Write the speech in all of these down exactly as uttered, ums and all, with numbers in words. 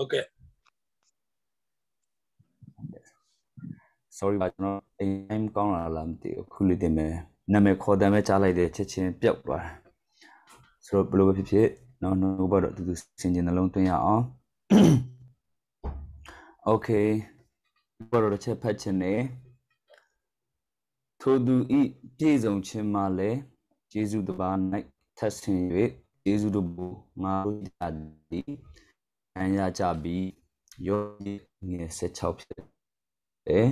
Okay. Sorry ပါကျွန်တော်အိမ်ကောင်းလာလားမသိဘူးခုလေးတင်မယ်နာမည်ခေါ်တယ်မဲ့ကြားလိုက်တယ်ချက်ချင်းပျောက်သွားတယ်ဆိုတော့ဘယ်လိုပဲဖြစ်ဖြစ်နော်နှုတ်ဘတော့တူတူစင်ကျင်နှလုံးသွင်းရအောင် Okay ဘတော့တစ်ချက်ဖတ်ချင်တယ်ထိုသူဤပြည့်စုံခြင်းမှလည်းယေရှုတပါး၌ထပ်ဆင်၍ယေရှုတို့ဘူငါတို့ရသည်အရကြပြီးယောငယ်၁၆ဖြစ်တယ်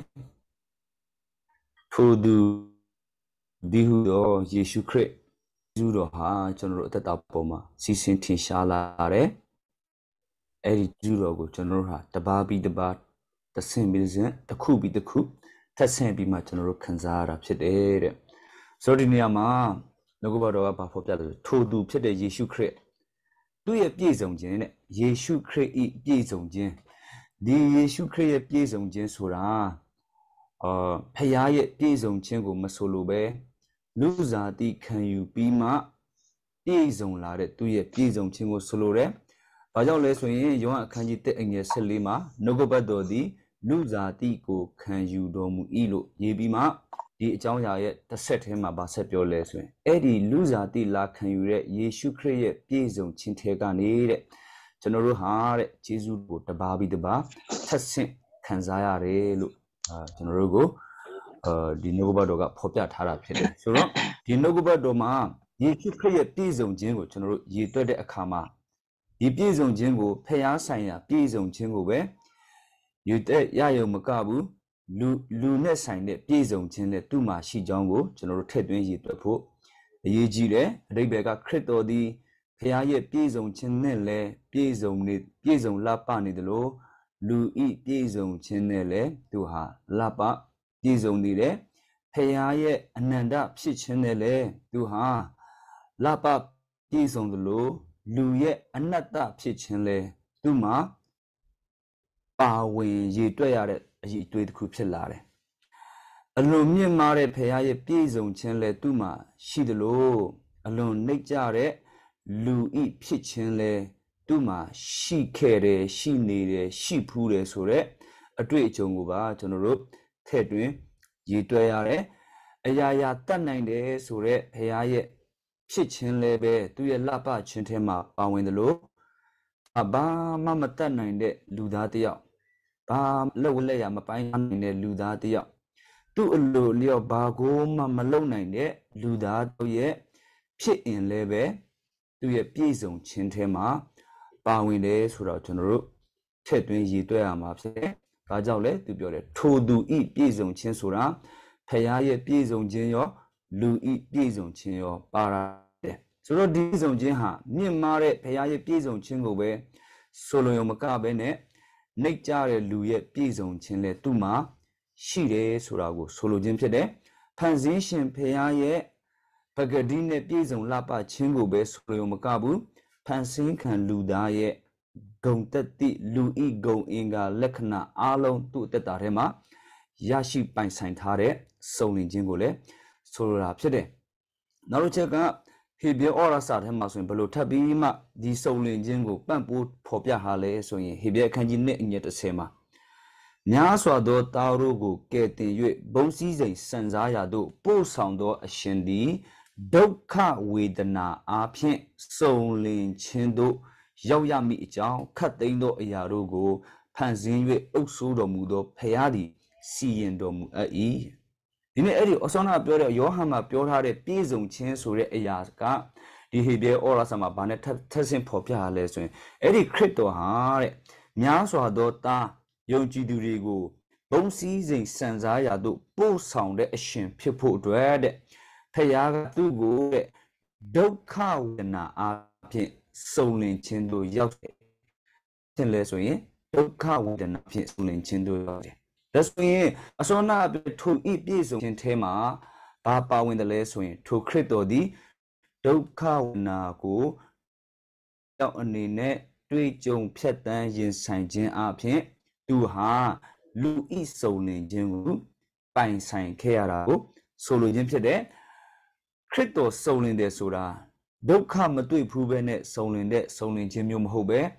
ထိုသူဒီဟုသောယေရှုခရစ်ယေရှုတော်ဟာကျွန်တော်တို့အသက်တာပေါ်မှာစီစဉ်ထင်ရှားလာတယ်အဲ့ဒီယေရှုတော်ကိုကျွန်တော်တို့ဟာတပါးပြီးတပါးတဆင့်ပြီးတဆင့်တစ်ခုပြီးတစ်ခုထပ်ဆင့်ပြီးမှကျွန်တော်တို့ခံစားရတာဖြစ်တယ်တဲ့ဆိုတော့ဒီနေရာမှာနှုတ်ကပတ်တော်ကဘာဖော်ပြလဲဆိုထိုသူဖြစ်တဲ့ယေရှုခရစ်သူ့ရဲ့ပြည့်စုံခြင်းတဲ့ယေရှုခရစ်ဤပြည့်စုံခြင်းဒီယေရှုခရစ်ရဲ့ပြည့်စုံခြင်းဆိုတာအာဖခင်ရဲ့ပြည့်စုံခြင်းကိုမဆိုလိုပဲလူစားတိခံယူပြီးမှပြည့်စုံလာတဲ့သူ့ရဲ့ပြည့်စုံခြင်းကိုဆိုလိုတယ်။ဘာကြောင့်လဲဆိုရင်ယောဟန်အခန်းကြီးတစ်အငယ်၁၄မှာနှုတ်ကပတ်တော်သည်လူစားတိကိုခံယူတော်မူ၏လို့ရေးပြီးမှဒီအကြောင်းအရာရဲ့တစ်ဆက်ထဲမှာဗာဆက်ပြောလဲဆိုရင်အဲ့ဒီလူစားတိလာခံယူတဲ့ယေရှုခရစ်ရဲ့ပြည့်စုံခြင်းထဲကနေတဲ့ကျွန်တော်တို့ဟာတဲ့ယေရှုကိုတပါးပြီးတပါးထပ်ဆင့်ခံစားရတယ်လို့အာကျွန်တော်တို့ကိုအာဒီနှုတ်ကပတ်တော်ကဖော်ပြထားတာဖြစ်တယ်ဆိုတော့ဒီနှုတ်ကပတ်တော်မှာယေရှုခရစ်ရဲ့ပြည့်စုံခြင်းကိုကျွန်တော်တို့ရည်တွက်တဲ့အခါမှာဒီပြည့်စုံခြင်းကိုဖျားဆိုင်ရာပြည့်စုံခြင်းကိုပဲရည်တွက်ရရုံမကဘူးလူလူနဲ့ဆိုင်တဲ့ပြည့်စုံခြင်းနဲ့သူ့မှာရှိကြောင်းကိုကျွန်တော်တို့ထည့်သွင်းရည်တွက်ဖို့အရေးကြီးတယ်အဓိပ္ပာယ်ကခရစ်တော်သည်ဖျားရဲ့ပြည့်စုံခြင်းနဲ့လည်းပြည့်စုံနေပြည့်စုံလှပနေတယ်လို့လူဤပြည့်စုံခြင်းနဲ့လည်းသူဟာလှပပြည့်စုံနေတယ်ဖခင်ရဲ့အနန္တဖြစ်ခြင်းနဲ့လည်းသူဟာလှပပြည့်စုံတယ်လို့လူရဲ့အနတ္တဖြစ်ခြင်းလည်းသူမှာပါဝင်ရည်တွက်ရတဲ့အရေးအသွေးတစ်ခုဖြစ်လာတယ်အလွန်မြင့်မားတဲ့ဖခင်ရဲ့ပြည့်စုံခြင်းလည်းသူမှာရှိတယ်လို့အလွန်နှိမ့်ကြတဲ့လူဤဖြစ်ခြင်းလည်းသူ့မှာရှိခဲ့တယ်ရှိနေတယ်ရှိဖူးတယ်ဆိုတော့အတွေ့အကြုံကိုပါကျွန်တော်တို့ထည့်သွင်းရည်တွဲရတယ်အရာရာတတ်နိုင်တယ်ဆိုတော့ဘုရားရဲ့ဖြစ်ခြင်းလည်းပဲသူ့ရဲ့လှပခြင်းထဲမှာပါဝင်တယ်လို့အဘာမှမတတ်နိုင်တဲ့လူသားတစ်ယောက်ဘာလက်ဝလက်ရမပိုင်းနိုင်တဲ့လူသားတစ်ယောက်သူ့အလိုလျော့ဘာကိုမှမလုပ်နိုင်တဲ့လူသားတို့ရဲ့ဖြစ်အင်လည်းပဲသူ့ရဲ့ပြည့်စုံခြင်းထဲမှာပါဝင်တယ်ဆိုတော့ကျွန်တော်တို့ထည့်သွင်းရည်တွဲရမှာဖြစ်တယ်။ဒါကြောင့်လဲသူပြောတယ်ထိုသူဤပြည့်စုံခြင်းဆိုတာဖခင်ရဲ့ပြည့်စုံခြင်းရောလူဤပြည့်စုံခြင်းရောပါရတယ်။ဆိုတော့ဒီပြည့်စုံခြင်းဟာမြင့်မားတဲ့ဖခင်ရဲ့ပြည့်စုံခြင်းကိုပဲဆိုလိုရုံမကဘဲနဲ့နှိပ်ကြတဲ့လူရဲ့ပြည့်စုံခြင်းလဲသူ့မှာရှိတယ်ဆိုတာကိုဆိုလိုခြင်းဖြစ်တယ်။ဖန်ဆင်းရှင်ဖခင်ရဲ့ပဂတိနဲ့ပြည့်စုံလှပခြင်းကိုပဲဆိုလိုရုံမကဘူးဖန်ဆင်းခံလူသားရဲ့ဂုံတက်တိလူဤဂုံအင်္ဂါလက္ခဏာအလုံးသူ့အသက်တာထဲမှာရရှိပိုင်ဆိုင်ထားတဲ့စုံလင်ခြင်းကိုလည်းဆိုလိုတာဖြစ်တယ်။နောက်တစ်ချက်ကဟေဘရဲဩရစာထဲမှာဆိုရင်ဘယ်လိုထပ်ပြီးမှဒီစုံလင်ခြင်းကိုပံ့ပိုးဖော်ပြထားလဲဆိုရင်ဟေဘရဲအခန်းကြီးနှစ်အငယ်တစ်ဆယ်မှာများစွာသောသားတို့ကိုကယ်တင်၍ဘုံစည်းစိမ်စံစားရာသို့ပို့ဆောင်သောအရှင်သည်ဒုက္ခဝေဒနာအားဖြင့်စုံလင်ခြင်းတို့ရောက်ရမည့်အကြောင်းခတ်သိမ်းသောအရာတို့ကိုဖန်ဆင်း၍အုပ်ဆိုးတော်မူသောဖခင်သည်စီရင်တော်မူအပ်၏ဒီနေ့အဲ့ဒီအစောနာပြောတဲ့ယောဟန်မှာပြောထားတဲ့ပြည့်စုံခြင်းဆိုတဲ့အရာကဒီဟေဘရဲဩရစာမှာဘာနဲ့ထပ်ဆင့်ဖော်ပြရလဲဆိုရင်အဲ့ဒီခရစ်တော်ဟာတဲ့များစွာသောသားယုံကြည်သူတွေကိုဘုံစည်းစိမ်စံစားရာသို့ပို့ဆောင်တဲ့အရှင်ဖြစ်ဖို့အတွက်တဲ့ဖခင်ကသူ့ကိုတဲ့ဒုက္ခဝေဒနာအားဖြင့်စုံလင်ခြင်းတို့ရောက်တယ်။သင်လဲဆိုရင်ဒုက္ခဝေဒနာဖြင့်စုံလင်ခြင်းတို့ရောက်တယ်။ဒါဆိုရင်အစောနာထိုဤပြည့်စုံခြင်းထဲမှာဘာပါဝင်တယ်လဲဆိုရင်ထိုခရစ်တော်သည်ဒုက္ခဝေဒနာကိုရောက်အနေနဲ့တွေ့ကြုံဖြတ်တန်းရင်ဆိုင်ခြင်းအပြင်သူဟာလူဤစုံလင်ခြင်းကိုပိုင်ဆိုင်ခဲ့ရတာကိုဆိုလိုခြင်းဖြစ်တယ်။ခရစ်တော်စုံလင်တယ်ဆိုတာဒုက္ခမတွေ့ဘူးပဲနဲ့စုံလင်တဲ့စုံလင်ခြင်းမျိုးမဟုတ်ပဲတ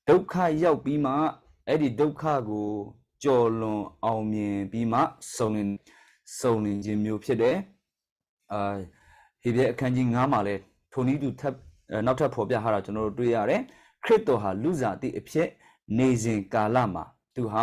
ဒုက္ခရောက်ပြီးမှအဲ့ဒီဒုက္ခကိုကြော်လွန်အောင်မြင်ပြီးမှစုံလင်စုံလင်ခြင်းမျိုးဖြစ်တယ်အာဟေဘရဲအခန်းကြီး၅မှာလဲထိုနည်းတူထပ်နောက်ထပ်ဖော်ပြထားတာကျွန်တော်တို့တွေ့ရတယ်ခရစ်တော်ဟာလူစားတိအဖြစ်နေစဉ်ကာလမှာသူဟာ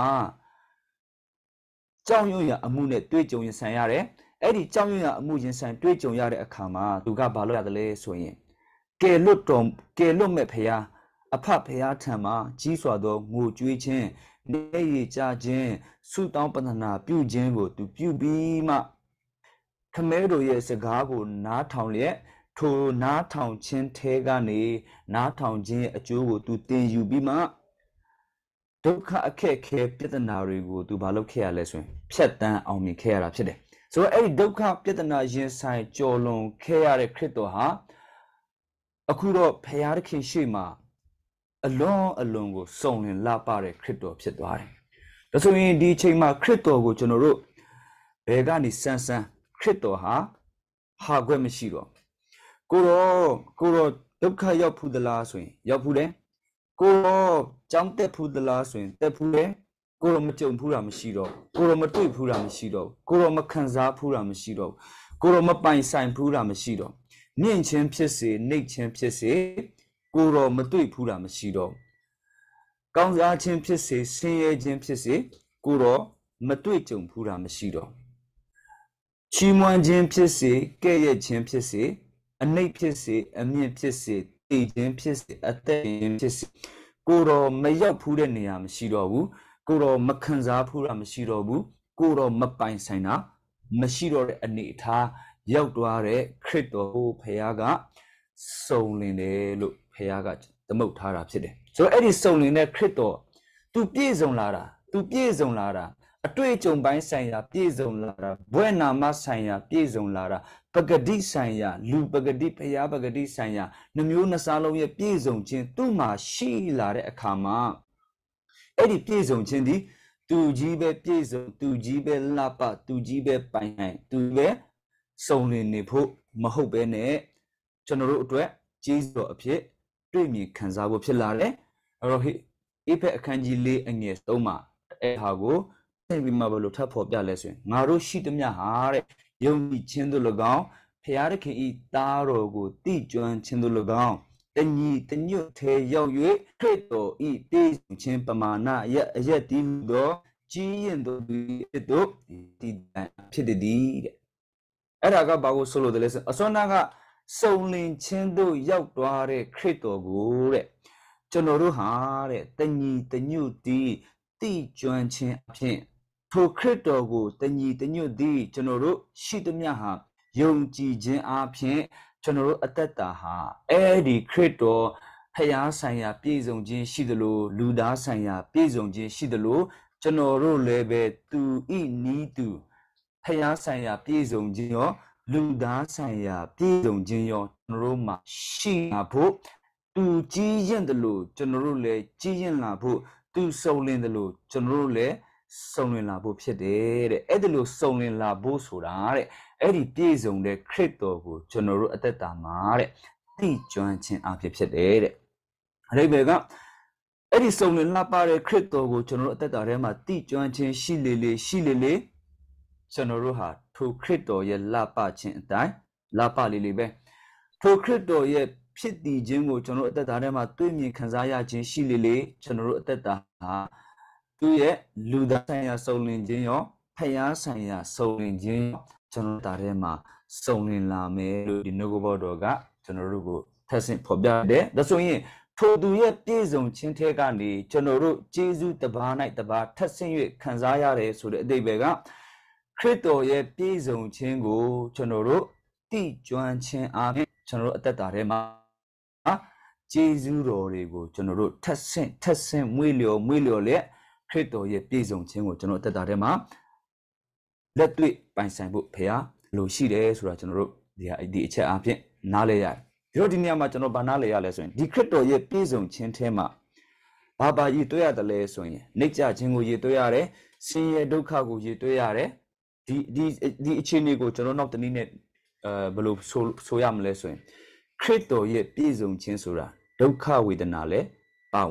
ကြောက်ရွံ့ရအမှုနဲ့တွေ့ကြုံရင်ဆိုင်ရတယ်အဲ့ဒီကြောက်ရွံ့ရအမှုရင်ဆိုင်တွေ့ကြုံရတဲ့အခါမှာသူကဘာလုပ်ရတယ်လဲဆိုရင်ကယ်လွတ်တော်ကယ်လွတ်မဲ့ဖရာအဖဖရာထံမှာကြီးစွာသောငိုကြွေးခြင်းနေရကြခြင်းဆုတောင်းပတနာပြုခြင်းကိုသူပြုပြီးမှခမဲတော်ရဲ့စကားကိုနားထောင်လျက်ထိုနားထောင်ခြင်းထဲကနေနားထောင်ခြင်းရဲ့အကျိုးကိုသူသင်ယူပြီးမှဒုက္ခအခက်ခဲပြဿနာတွေကိုသူဘာလုပ်ခဲ့ရလဲဆိုရင်ဖြတ်တန်းအောင်မြင်ခဲ့ရတာဖြစ်တယ်ဆိုတော့အဲ့ဒီဒုက္ခပြဿနာရင်ဆိုင်ကြော်လွန်ခဲ့ရတဲ့ခရစ်တော်ဟာအခုတော့ဖရာသခင်ရှေ့မှာအလွန်အလွန်ကိုစုံလင်လာပါတဲ့ခရစ်တော်ဖြစ်သွားတယ်ဒါဆိုရင်ဒီအချိန်မှာခရစ်တော်ကိုကျွန်တော်တို့ဘယ်ကနေစမ်းစမ်းခရစ်တော်ဟာဟာခွင့်မရှိတော့ကိုတော့ကိုတော့ဒုက္ခရောက်ဖူးသလားဆိုရင်ရောက်ဖူးတယ်ကိုတော့ကြောင်းတက်ဖူးသလားဆိုရင်တက်ဖူးတယ်ကိုတော့မကြုံဖူးတာမရှိတော့ကိုတော့မတွေ့ဖူးတာမရှိတော့ကိုတော့မခံစားဖူးတာမရှိတော့ကိုတော့မပိုင်ဆိုင်ဖူးတာမရှိတော့မြင့်ချင်းဖြစ်စေနှိမ့်ချင်းဖြစ်စေကိုတော့မတွေ့ဖူးတာမရှိတော့ကောင်းစားခြင်းဖြစ်စေဆင်းရဲခြင်းဖြစ်စေကိုတော့မတွေ့ကြုံဖူးတာမရှိတော့ချီးမွမ်းခြင်းဖြစ်စေကဲ့ရဲ့ခြင်းဖြစ်စေအနှိပ်ဖြစ်စေအမြင့်ဖြစ်စေတည်ခြင်းဖြစ်စေအသက်ခြင်းဖြစ်စေကိုတော့မရောက်ဖူးတဲ့နေရာမရှိတော့ဘူးကိုတော့မခံစားဖူးတာမရှိတော့ဘူးကိုတော့မပိုင်ဆိုင်တာမရှိတော့တဲ့အနေအထားရောက်သွားတဲ့ခရစ်တော်ကိုဖခင်ကစုံလင်တယ်လို့ဖခင်ကသမုတ်ထားတာဖြစ်တယ်ဆိုတော့အဲ့ဒီစုံလင်တဲ့ခရစ်တော်သူပြည့်စုံလာတာသူပြည့်စုံလာတာအတွေ့အကြုံပိုင်းဆိုင်ရာပြည့်စုံလာတာဘွဲ့နာမဆိုင်ရာပြည့်စုံလာတာပဂတိဆိုင်ရာလူပဂတိဖျားပဂတိဆိုင်ရာနှမျိုးနှစားလုံးရဲ့ပြည့်စုံခြင်းသူ့မှာရှိလာတဲ့အခါမှာအဲ့ဒီပြည့်စုံခြင်းဒီသူကြီးပဲပြည့်စုံသူကြီးပဲလှပသူကြီးပဲပိုင်နိုင်သူပဲစုံလင်နေဖို့မဟုတ်ပဲနဲ့ကျွန်တော်တို့အတွက်ကြီးစွာအဖြစ်တွေ့မြင်ခံစားဖို့ဖြစ်လာတယ်အဲ့တော့ဟိအေဖက်အခန်းကြီး၄အငယ်၃မှာအဲ့ဟာကိုသင်ပြီးမှဘယ်လိုထပ်ဖော်ပြလဲဆိုရင်ငါတို့ရှိသမျှဟာတဲ့ယုံကြည်ခြင်းတို့၎င်းဖျားသခင်ဤသားတော်ကိုတိကျွမ်းခြင်းတို့၎င်းတညီတညွတ်ထဲရောက်၍ခရစ်တော်ဤတည်ခြင်းပမာဏရအရက်တည်သောကြီးရင်တို့ဖြစ်တို့တည်ဖြစ်သည်တဲ့အဲ့ဒါကဘာကိုဆိုလို့တယ်လဲဆိုအစွမ်းနာကစုံလင်ခြင်းတို့ရောက်သွားတဲ့ခရစ်တော်ကိုတဲ့ကျွန်တော်တို့ဟာတဲ့တညီတညွတ်တည်တိကျွမ်းခြင်းအဖြစ်ထိုခရစ်တော်ကိုတညီတညွတ်သည်ကျွန်တော်တို့ရှိသမျှဟာယုံကြည်ခြင်းအပြင်ကျွန်တော်တို့အသက်တာဟာအဲ့ဒီခရစ်တော်ဖျားဆိုင်ရာပြည့်စုံခြင်းရှိသလိုလူသားဆိုင်ရာပြည့်စုံခြင်းရှိသလိုကျွန်တော်တို့လည်းပဲသူဤနီးသူဖျားဆိုင်ရာပြည့်စုံခြင်းရောလူသားဆိုင်ရာပြည့်စုံခြင်းရောကျွန်တော်တို့မှာရှိလာဖို့သူကြီးရင်တယ်လို့ကျွန်တော်တို့လည်းကြီးရင်လာဖို့သူစုံလင်တယ်လို့ကျွန်တော်တို့လည်းစုံလင်လာဖို့ဖြစ်တယ်တဲ့အဲ့ဒီလိုစုံလင်လာဖို့ဆိုတာတဲ့အဲ့ဒီပြည့်စုံတဲ့ခရစ်တော်ကိုကျွန်တော်တို့အသက်တာမှာတဲ့သိကျွမ်းခြင်းအဖြစ်ဖြစ်တယ်တဲ့အရိဘေကအဲ့ဒီစုံလင်လာပါတဲ့ခရစ်တော်ကိုကျွန်တော်တို့အသက်တာထဲမှာသိကျွမ်းခြင်းရှိလေလေရှိလေလေကျွန်တော်တို့ဟာထိုခရစ်တော်ရဲ့လာပခြင်းအတိုင်းလာပလေလေပဲထိုခရစ်တော်ရဲ့ဖြစ်တည်ခြင်းကိုကျွန်တော်တို့အသက်တာထဲမှာတွေ့မြင်ခံစားရခြင်းရှိလေလေကျွန်တော်တို့အသက်တာဟာသူရဲ့လူသားဆိုင်ရာစုံလင်ခြင်းရောဖျားဆိုင်ရာစုံလင်ခြင်းကျွန်တော်တာထဲမှာစုံလင်လာမယ်လို့ဒီနှုတ်ကပတ်တော်ကကျွန်တော်တို့ကိုထပ်ဆင့်ဖော်ပြတယ်ဒါဆိုရင်ထိုသူရဲ့ပြည့်စုံခြင်းထဲကနေကျွန်တော်တို့ဂျေဇုတပါး၌တပါးထပ်ဆင့်၍ခံစားရတယ်ဆိုတဲ့အဓိပ္ပာယ်ကခရစ်တော်ရဲ့ပြည့်စုံခြင်းကိုကျွန်တော်တို့သိကျွမ်းခြင်းအပြင်ကျွန်တော်တို့အသက်တာထဲမှာဂျေဇုတော်တွေကိုကျွန်တော်တို့ထပ်ဆင့်ထပ်ဆင့်မွေးလျော်မွေးလျော်လက်ခရစ်တော်ရဲ့ပြည့်စုံခြင်းကိုကျွန်တော်အသက်တာထဲမှာလက်တွေ့ပိုင်ဆိုင်ဖို့ဖခင်လိုရှိတယ်ဆိုတာကျွန်တော်တို့ဒီဟာဒီအချက်အပြင်နားလဲရတယ်ဒီတော့ဒီနေရာမှာကျွန်တော်ဗာနားလဲရလဲဆိုရင်ဒီခရစ်တော်ရဲ့ပြည့်စုံခြင်းထဲမှာဘာဘာရည်တွေ့ရတယ်လဲဆိုရင်နှိမ့်ချခြင်းကိုရည်တွေ့ရတယ်ဆင်းရဲဒုက္ခကိုရည်တွေ့ရတယ်ဒီဒီဒီအခြေအနေကိုကျွန်တော်နောက်တနည်းနဲ့အဲဘယ်လိုဆိုဆိုရမလဲဆိုရင်ခရစ်တော်ရဲ့ပြည့်စုံခြင်းဆိုတာဒုက္ခဝေဒနာလည်းပါဝင်တယ်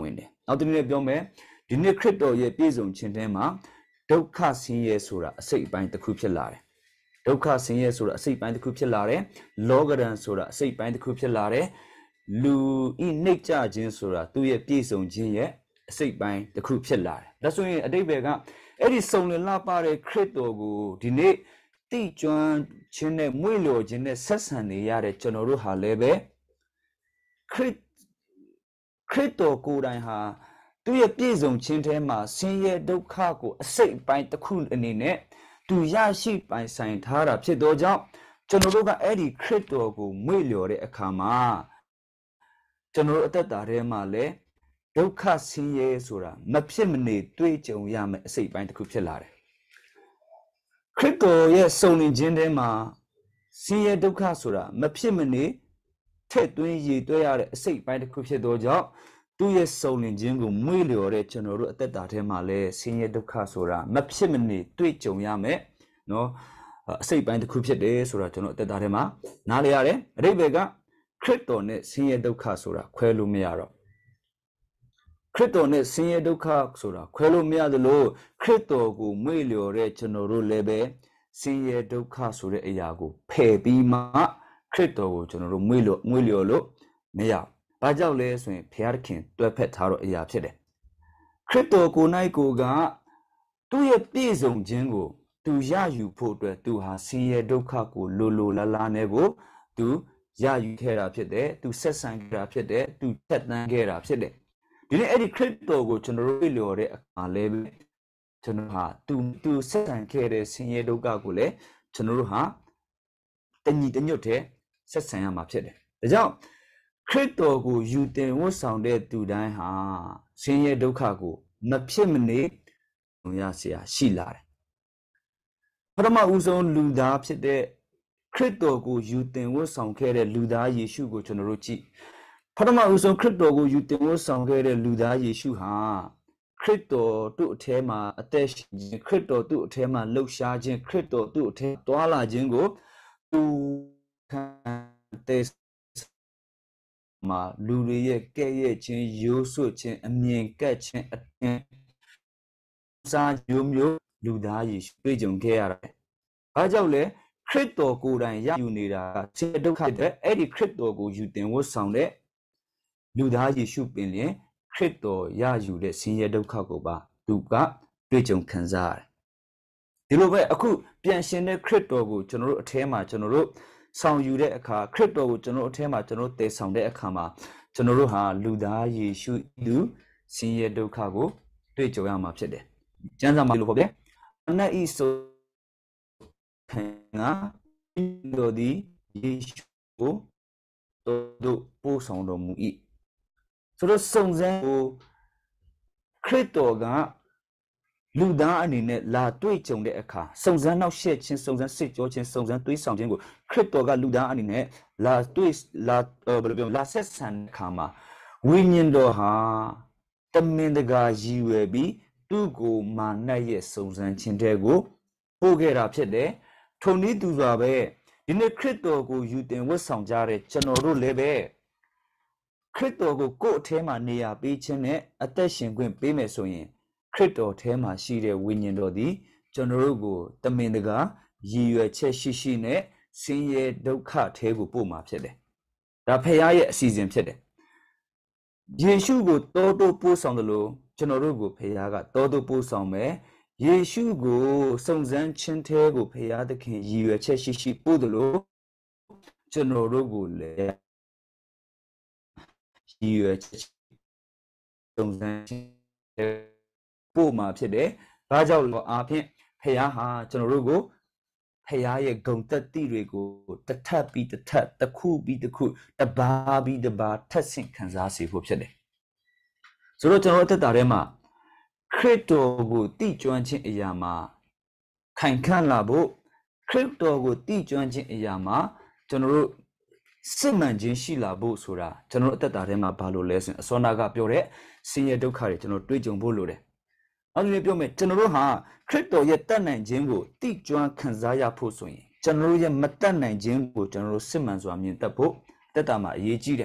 နောက်တစ်နည်းပြောမယ်ဒီနေ့ခရစ်တော်ရဲ့ပြည့်စုံခြင်းထဲမှာဒုက္ခဆင်းရဲဆိုတာအစိတ်အပိုင်းတစ်ခုဖြစ်လာတယ်ဒုက္ခဆင်းရဲဆိုတာအစိတ်ပိုင်းတစ်ခုဖြစ်လာတယ်လောကဓာတ်ဆိုတာအစိတ်ပိုင်းတစ်ခုဖြစ်လာတယ်လူဤနှိမ့်ကြခြင်းဆိုတာသူ့ရဲ့ပြည့်စုံခြင်းရဲ့အစိတ်ပိုင်းတစ်ခုဖြစ်လာတယ်ဒါဆိုရင်အတိတ်ဘက်ကအဲ့ဒီစုံလင်လာပါတဲ့ခရစ်တော်ကိုဒီနေ့တိကျွမ်းခြင်းနဲ့မွေ့လျော်ခြင်းနဲ့ဆက်ဆံနေရတဲ့ကျွန်တော်တို့ဟာလည်းပဲခရစ်ခရစ်တော်ကိုယ်တိုင်ဟာသူ့ရဲ့ပြည့်စုံခြင်းထဲမှာဆင်းရဲဒုက္ခကိုအစိတ်အပိုင်းတစ်ခုအနေနဲ့သူရရှိပိုင်ဆိုင်ထားတာဖြစ်သောကြောင့်ကျွန်တော်တို့ကအဲ့ဒီခရစ်တော်ကိုမွေ့လျော်တဲ့အခါမှာကျွန်တော်တို့အသက်တာထဲမှာလည်းဒုက္ခဆင်းရဲဆိုတာမဖြစ်မနေတွေ့ကြုံရမယ့်အစိတ်ပိုင်းတစ်ခုဖြစ်လာတယ်ခရစ်တော်ရဲ့စုံလင်ခြင်းထဲမှာဆင်းရဲဒုက္ခဆိုတာမဖြစ်မနေထည့်သွင်းရည်တွဲရတဲ့အစိတ်ပိုင်းတစ်ခုဖြစ်သောကြောင့်သူ့ရဲ့စုံလင်ခြင်းကိုမွေ့လျော်တဲ့ကျွန်တော်တို့အသက်တာထဲမှာလည်းဆင်းရဲဒုက္ခဆိုတာမဖြစ်မနေတွေ့ကြုံရမယ်နော်အစိတ်ပိုင်းတစ်ခုဖြစ်တယ်ဆိုတာကျွန်တော်အသက်တာထဲမှာနားလည်ရတယ်အဓိပ္ပာယ်ကခရစ်တော်နဲ့ဆင်းရဲဒုက္ခဆိုတာခွဲလို့မရတော့ခရစ်တော်နဲ့ဆင်းရဲဒုက္ခဆိုတာခွဲလို့မရသလိုခရစ်တော်ကိုမွေ့လျော်တဲ့ကျွန်တော်တို့လည်းပဲဆင်းရဲဒုက္ခဆိုတဲ့အရာကိုဖယ်ပြီးမှခရစ်တော်ကိုကျွန်တော်တို့မွေ့လျော်မွေ့လျော်လို့မရဘာကြောင့်လဲဆိုရင်ဘုရားသခင်တွဲဖက်ထားတော့အရာဖြစ်တယ်ခရစ်တော်ကိုယ်၌ကိုကသူ့ရဲ့ပြည့်စုံခြင်းကိုသူရယူဖို့အတွက်သူဟာဆင်းရဲဒုက္ခကိုလိုလိုလားလားနဲ့ကိုသူရယူခဲ့တာဖြစ်တယ်သူဆက်ဆံခဲ့တာဖြစ်တယ်သူထက်သန်ခဲ့တာဖြစ်တယ်ဒီနေ့အဲ့ဒီခရစ်တော်ကိုကျွန်တော်တို့လျော်တဲ့အခါလဲကျွန်တော်ဟာသူသူဆက်ဆံခဲ့တဲ့ဆင်းရဲဒုက္ခကိုလည်းကျွန်တော်တို့ဟာတညီတညွတ်တဲ့ဆက်ဆံရမှာဖြစ်တယ်ဒါကြောင့်ခရစ်တော်ကိုယူတင်ဝတ်ဆောင်တဲ့သူတိုင်းဟာဆင်းရဲဒုက္ခကိုမဖြစ်မနေရเสียရှိလာတယ်ပထမဦးဆုံးလူသားဖြစ်တဲ့ခရစ်တော်ကိုယူတင်ဝတ်ဆောင်ခဲ့တဲ့လူသားယေရှုကိုကျွန်တော်တို့ကြည့်ပထမဦးဆုံးခရစ်တော်ကိုယူတင်ဝတ်ဆောင်ခဲ့တဲ့လူသားယေရှုဟာခရစ်တော်သူ့အထဲမှာအသက်ရှင်ခြင်းခရစ်တော်သူ့အထဲမှာလှုပ်ရှားခြင်းခရစ်တော်သူ့အထဲတွာလာခြင်းကိုသူခံတဲ့မှာလူတွေရဲ့ကဲ့ရဲ့ခြင်းရိုးစွတ်ခြင်းအမြင်ကပ်ခြင်းအထင်စားမျိုးမျိုးလူသားယေရှုတွေ့ကြုံခဲ့ရတယ်။ဘာကြောင့်လဲခရစ်တော်ကိုယ်တိုင်ရယူနေတာဆင်းရဲဒုက္ခတဲ့အဲ့ဒီခရစ်တော်ကိုယူတင်ဝတ်ဆောင်တဲ့လူသားယေရှုပင်လျင်ခရစ်တော်ရယူတဲ့ဆင်းရဲဒုက္ခကိုပါသူကတွေ့ကြုံခံစားရတယ်။ဒီလိုပဲအခုပြန်ရှင်တဲ့ခရစ်တော်ကိုကျွန်တော်တို့အထဲမှာကျွန်တော်တို့ဆောင်ယူတဲ့အခါခရစ်တော်ကိုကျွန်တော်အထဲမှာကျွန်တော်တည်ဆောင်တဲ့အခါမှာကျွန်တော်တို့ဟာလူသားယေရှုလူဆင်းရဲဒုက္ခကိုတွေ့ကြုံရမှာဖြစ်တယ်။ကျမ်းစာမှာလို့ပေါ့ဗျာ။အနတ်ဤဆိုခံငါတို့ဒီယေရှုကိုတို့ပို့ဆောင်တော်မူ၏ဆိုတော့စုံစမ်းကိုခရစ်တော်ကလူသားအနေနဲ့လာတွေ့ကြုံတဲ့အခါစုံစမ်းနောက်ရှက်ခြင်းစုံစမ်းစစ်ကြောခြင်းစုံစမ်းတွေးဆောင်ခြင်းကိုခရစ်တော်ကလူသားအနေနဲ့လာတွေ့လာဘယ်လိုပြောလာဆက်ဆံတဲ့အခါမှာဝိညာဉ်တော်ဟာတမင်တကာရည်ရွယ်ပြီးသူ့ကိုမာနရဲ့စုံစမ်းခြင်းတဲ့ကိုပို့ခဲ့တာဖြစ်တယ်ထုံနည်းသူစွာပဲဒီနေ့ခရစ်တော်ကိုယူတင်ဝတ်ဆောင်ကြတဲ့ကျွန်တော်တို့လည်းပဲခရစ်တော်ကိုကိုယ့်အထဲမှာနေရာပေးခြင်းနဲ့အသက်ရှင်ခွင့်ပေးမယ်ဆိုရင်ခရစ်တော်ထဲမှာရှိတဲ့ဝိညာဉ်တော်သည်ကျွန်တော်တို့ကိုတမင်တကာရည်ရွယ်ချက်ရှိရှိနဲ့ဆင်းရဲဒုက္ခထဲကိုပို့မှာဖြစ်တယ်။ဒါဖခင်ရဲ့အစီအစဉ်ဖြစ်တယ်။ယေရှုကိုတောတိုးပို့ဆောင်တယ်လို့ကျွန်တော်တို့ကိုဖခင်ကတောတိုးပို့ဆောင်မယ်။ယေရှုကိုစုံစမ်းခြင်းထဲကိုဖခင်သခင်ရည်ရွယ်ချက်ရှိရှိပို့တယ်လို့ကျွန်တော်တို့ကိုလည်းရည်ရွယ်ချက်စုံစမ်းခြင်းပို့မှာဖြစ်တယ်။ဒါကြောင့်လို့အားဖြင့်ဖခင်ဟာကျွန်တော်တို့ကိုဖခင်ရဲ့ဂုဏ်သက်တည်တွေကိုတထပ်ပြီးတထပ်တစ်ခုပြီးတစ်ခုတပါးပြီးတပါးထပ်ဆင့်ခံစားစေဖို့ဖြစ်တယ်။ဆိုတော့ကျွန်တော်အသက်တာထဲမှာခရစ်တော်ကိုတည်ကျွမ်းခြင်းအရာမှာခိုင်ခန့်လာဖို့ခရစ်တော်ကိုတည်ကျွမ်းခြင်းအရာမှာကျွန်တော်တို့စစ်မှန်ခြင်းရှိလာဖို့ဆိုတာကျွန်တော်အသက်တာထဲမှာဘာလို့လဲဆိုရင်အစောနာကပြောတဲ့ဆင်းရဲဒုက္ခတွေကျွန်တော်တွေ့ကြုံဖို့လိုတယ်။အဲ့ဒီပြောမယ်ကျွန်တော်တို့ဟာခရစ်တော်ရဲ့တတ်နိုင်ခြင်းကိုတည်ကျွမ်းခံစားရဖို့ဆိုရင်ကျွန်တော်တို့ရဲ့မတတ်နိုင်ခြင်းကိုကျွန်တော်တို့စစ်မှန်စွာမြင်တတ်ဖို့တက်တာမှာအရေးကြီးတယ်။ဒါ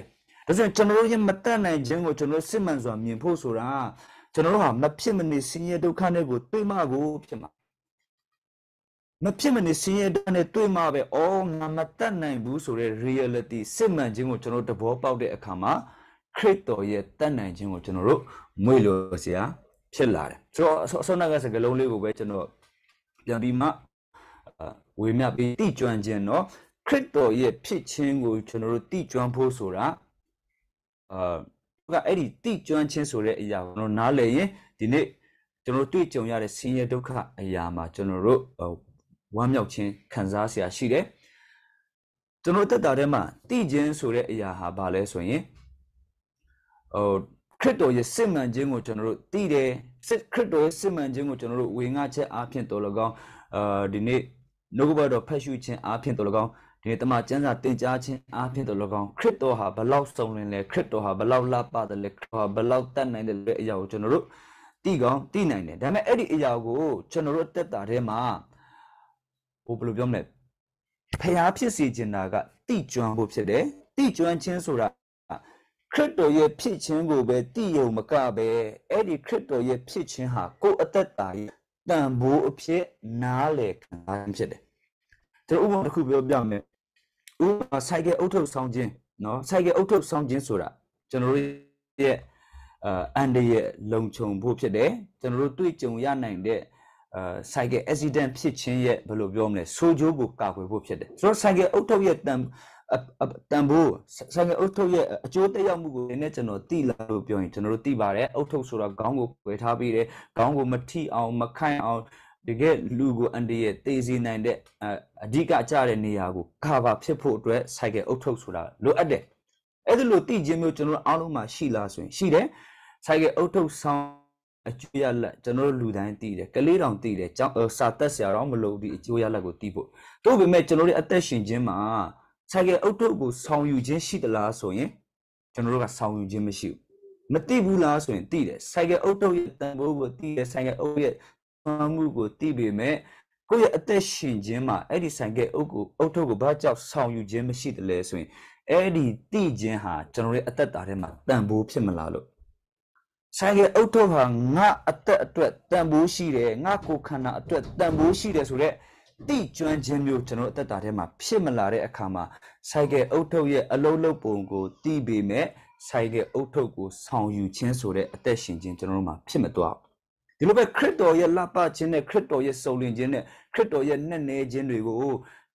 ဒါဆိုရင်ကျွန်တော်တို့ရဲ့မတတ်နိုင်ခြင်းကိုကျွန်တော်စစ်မှန်စွာမြင်ဖို့ဆိုတာကျွန်တော်တို့ဟာမဖြစ်မနေဆင်းရဲဒုက္ခနဲ့ကိုတွေ့မှကိုဖြစ်မှာမဖြစ်မနေဆင်းရဲတဲ့တွေ့မှပဲအော်ငါမတတ်နိုင်ဘူးဆိုတဲ့ reality စစ်မှန်ခြင်းကိုကျွန်တော်တို့သဘောပေါက်တဲ့အခါမှာခရစ်တော်ရဲ့တတ်နိုင်ခြင်းကိုကျွန်တော်တို့မွေ့လို့เสียဖြစ်လာတယ်ဆိုတော့အစောနကစကလုံးလေးကိုပဲကျွန်တော်ပြန်ပြီးမှဝေမျှပြီးတိကျွမ်းခြင်းเนาะခရစ်တော်ရဲ့ဖြစ်ခြင်းကိုကျွန်တော်တို့တိကျွမ်းဖို့ဆိုတာအာကအဲ့ဒီတိကျွမ်းခြင်းဆိုတဲ့အရာကိုကျွန်တော်နားလည်ရင်ဒီနေ့ကျွန်တော်တွေ့ကြုံရတဲ့ဆင်းရဲဒုက္ခအရာမှာကျွန်တော်တို့ဝမ်းမြောက်ခြင်းခံစားเสียရှိတယ်ကျွန်တော်တက်တာထဲမှာတိခြင်းဆိုတဲ့အရာဟာဘာလဲဆိုရင်ဟိုခရစ်တော်ရဲ့စစ်မှန်ခြင်းကိုကျွန်တော်တို့သိတယ်ခရစ်တော်ရဲ့စစ်မှန်ခြင်းကိုကျွန်တော်တို့ဝေငှချက်အားဖြင့်တော်လကောင်းအာဒီနေ့နှုတ်ကပတ်တော်ဖတ်ရှုခြင်းအားဖြင့်တော်လကောင်းဒီနေ့တမန်ကျမ်းစာသင်ကြားခြင်းအားဖြင့်တော်လကောင်းခရစ်တော်ဟာဘလောက်စုံလင်လဲခရစ်တော်ဟာဘလောက်လှပတယ်လဲခရစ်တော်ဟာဘလောက်တတ်နိုင်တယ်လဲအရာကိုကျွန်တော်တို့သိကောင်းသိနိုင်တယ်ဒါပေမဲ့အဲ့ဒီအရာကိုကျွန်တော်တို့တက်တာထဲမှာဟိုဘယ်လိုပြောမလဲဖျားဖြစ်စေခြင်းတာကတိကျွမ်းဖို့ဖြစ်တယ်တိကျွမ်းခြင်းဆိုတာခရစ်တော်ရဲ့ဖြစ်ခြင်းကိုပဲသိယုံမကပဲအဲ့ဒီခရစ်တော်ရဲ့ဖြစ်ခြင်းဟာကိုယ်အသက်တာရဲ့တန်ဖိုးအဖြစ်နားလေခံစားဖြစ်တယ်ကျွန်တော်ဥပမာတစ်ခုပြောပြမယ်ဥပမာဆိုင်ကယ်အုပ်ထုပ်ဆောင်ခြင်းเนาะဆိုင်ကယ်အုပ်ထုပ်ဆောင်ခြင်းဆိုတာကျွန်တော်တို့ရဲ့အန်ဒီရဲ့လုံခြုံဖို့ဖြစ်တယ်ကျွန်တော်တို့တွေ့ကြုံရနိုင်တဲ့အဲဆိုင်ကယ် accident ဖြစ်ခြင်းရဲ့ဘယ်လိုပြောမလဲဆိုးကျိုးကိုကာကွယ်ဖို့ဖြစ်တယ်ဆိုတော့ဆိုင်ကယ်အုပ်ထုပ်ရဲ့တန်တန်ဖိုးဆိုင်ကယ်အုပ်ထုပ်ရဲ့အကျိုးသက်ရောက်မှုကိုနည်းနည်းကျွန်တော်သိလာလို့ပြောရင်ကျွန်တော်တို့သိပါတယ်အုပ်ထုပ်ဆိုတာခေါင်းကိုကွယ်ထားပြီးတယ်ခေါင်းကိုမထိအောင်မခိုင်အောင်တကယ်လူကိုအန်ဒီရဲ့တေးစီနိုင်တဲ့အဓိကကျတဲ့နေရာကိုကာဗာဖြစ်ဖို့အတွက်ဆိုင်ကယ်အုပ်ထုပ်ဆိုတာလိုအပ်တယ်အဲ့ဒီလိုသိခြင်းမျိုးကျွန်တော်အားလုံးမှာရှိလားဆိုရင်ရှိတယ်ဆိုင်ကယ်အုပ်ထုပ်ဆောင်အကျိုးရလက်ကျွန်တော်တို့လူတိုင်းသိတယ်ကလေးတောင်သိတယ်ကျောင်းစာသက်ဆရာတော်မလို့ဒီအကျိုးရလက်ကိုသိဖို့တို့ပေမဲ့ကျွန်တော်တို့အသက်ရှင်ခြင်းမှာဆိုင်ကယ်အုပ်ထုပ်ကိုဆောင်ယူခြင်းရှိသလားဆိုရင်ကျွန်တော်တို့ကဆောင်ယူခြင်းမရှိဘူးမသိဘူးလားဆိုရင်သိတယ်ဆိုင်ကယ်အုပ်ထုပ်ရဲ့တန်ဖိုးကိုသိတယ်ဆိုင်ကယ်အုပ်ရဲ့သွမ်းမှုကိုသိပေမဲ့ကိုယ့်ရဲ့အသက်ရှင်ခြင်းမှာအဲ့ဒီဆိုင်ကယ်အုပ်ကိုအုပ်ထုပ်ကိုဘာကြောင့်ဆောင်ယူခြင်းမရှိတယ်လဲဆိုရင်အဲ့ဒီသိခြင်းဟာကျွန်တော်ရဲ့အသက်တာထဲမှာတန်ဖိုးဖြစ်မလားလို့ဆိုင်ကယ်အုပ်ထုပ်ဟာငါအသက်အတွက်တန်ဖိုးရှိတယ်ငါကိုယ်ခန္ဓာအတွက်တန်ဖိုးရှိတယ်ဆိုတော့တိကျွမ်းခြင်းမျိုးကျွန်တော်အသက်တာထဲမှာဖြစ်မလာတဲ့အခါမှာဆိုင်ကယ်အုပ်ထုပ်ရဲ့အလုံးလုံးပုံကိုသိပေမဲ့ဆိုင်ကယ်အုပ်ထုပ်ကိုဆောင်ယူခြင်းဆိုတဲ့အသက်ရှင်ခြင်းကျွန်တော်တို့မှာဖြစ်မသွားဘူးဒီလိုပဲခရစ်တော်ရဲ့လှပခြင်းနဲ့ခရစ်တော်ရဲ့စုံလင်ခြင်းနဲ့ခရစ်တော်ရဲ့နှက်နဲခြင်းတွေကို